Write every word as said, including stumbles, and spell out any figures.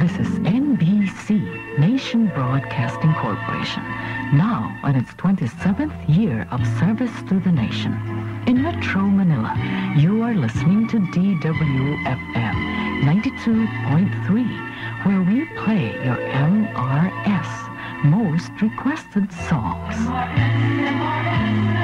This is N B C, Nation Broadcasting Corporation, now on its twenty-seventh year of service to the nation. In Metro Manila, you are listening to D W F M ninety-two point three, where we play your M R S, Most Requested Songs.